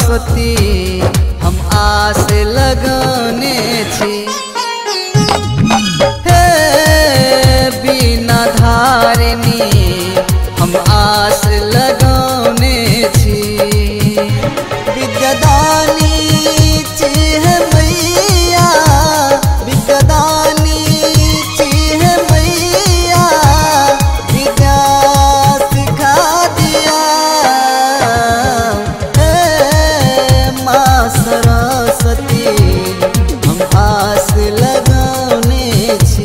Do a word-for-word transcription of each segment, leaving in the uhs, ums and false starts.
सरस्वती हम आस लगने छी। हे बीना धारिणी हम आस लगने छी। विद्यादानी चिह मैया विद्यादानी चिह मैया विद्या सिखा दिया। हे माँ सरस्वती हम आस लगने छी।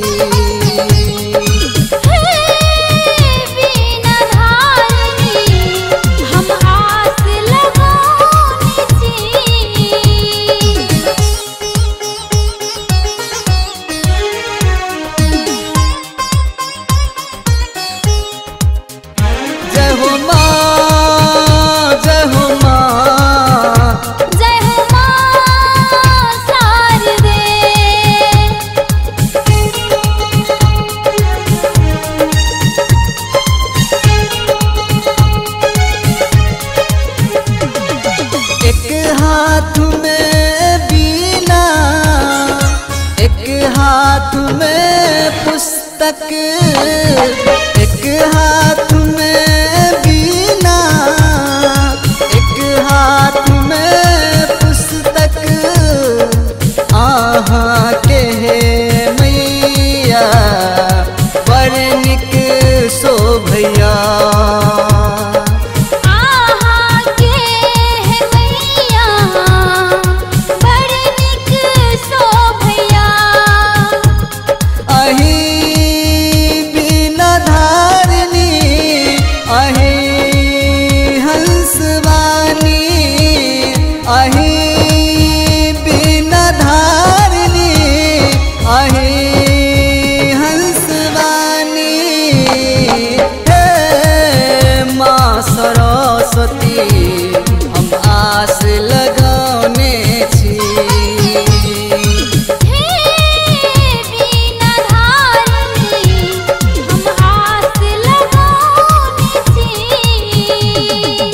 हाथ में बीना एक हाथ में पुस्तक, एक हाथ में बीना एक हाथ में पुस्तक। आहा के मैया बड़ निक शोभैया। सरस्वती हम आस लगने छी। हे बीना धारिणी हम आस लगने छी।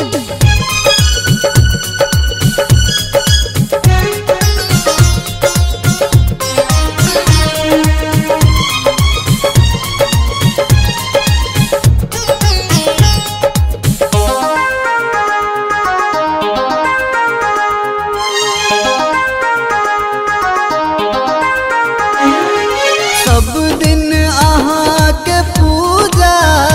सब दिन अहाँ के पूजा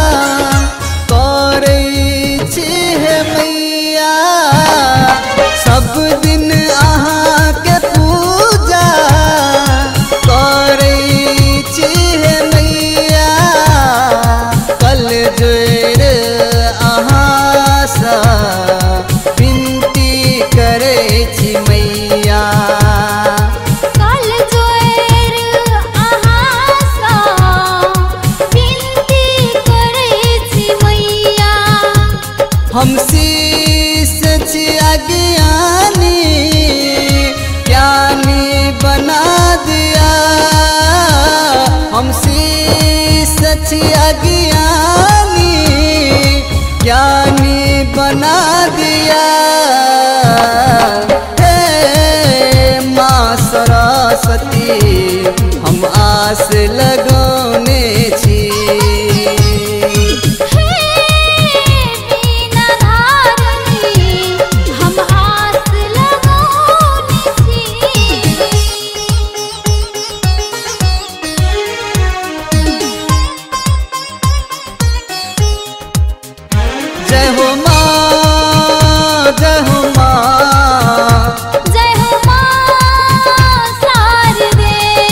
करै छी हे मैया। सब दिन अहाँ के पूजा करै छी हे मैया। कल जोड़ अहाँ सा विनती करै छी मैया। हम शीश छी अज्ञानी ज्ञानी बना दिया। हम शीश छी अज्ञानी ज्ञानी बना दिया। हे माँ सरस्वती हम आस लगने छी। जय हो माँ जय हो माँ जय हो माँ शारदे।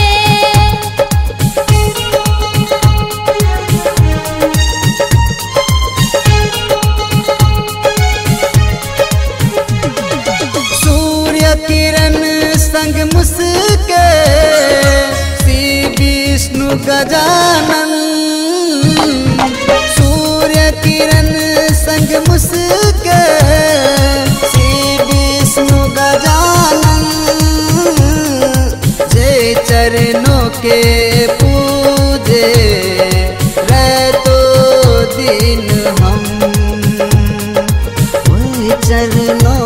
सूर्य किरण संग मुस्के श्री विष्णु गजानन। सूर्य किरण संग मुस्के श्री विष्णु गजानन। जय चरणों के पूजे रातों दिन हम, वही चरणों